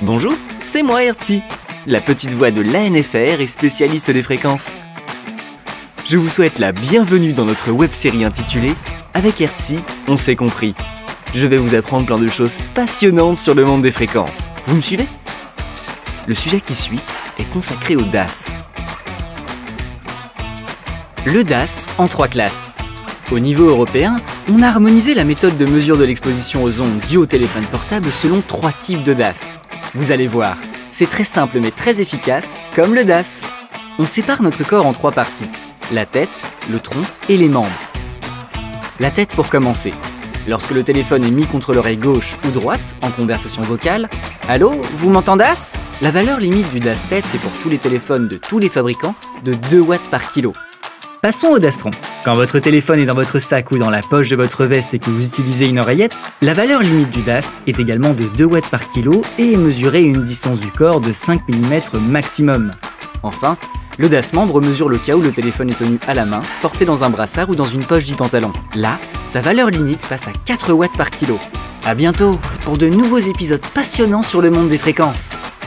Bonjour, c'est moi Erti, la petite voix de l'ANFR et spécialiste des fréquences. Je vous souhaite la bienvenue dans notre web-série intitulée « Avec Erti, on s'est compris ». Je vais vous apprendre plein de choses passionnantes sur le monde des fréquences. Vous me suivez? Le sujet qui suit est consacré au DAS. Le DAS en 3 classes. Au niveau européen, on a harmonisé la méthode de mesure de l'exposition aux ondes due au téléphone portable selon 3 types de DAS. Vous allez voir, c'est très simple mais très efficace, comme le DAS. On sépare notre corps en 3 parties, la tête, le tronc et les membres. La tête pour commencer. Lorsque le téléphone est mis contre l'oreille gauche ou droite en conversation vocale, « Allô, vous m'entendez ?» La valeur limite du DAS tête est pour tous les téléphones de tous les fabricants de 2 watts par kilo. Passons au DAS tronc. Quand votre téléphone est dans votre sac ou dans la poche de votre veste et que vous utilisez une oreillette, la valeur limite du DAS est également de 2 watts par kilo et est mesurée à une distance du corps de 5 mm maximum. Enfin, le DAS membre mesure le cas où le téléphone est tenu à la main, porté dans un brassard ou dans une poche du pantalon. Là, sa valeur limite passe à 4 watts par kilo. À bientôt pour de nouveaux épisodes passionnants sur le monde des fréquences.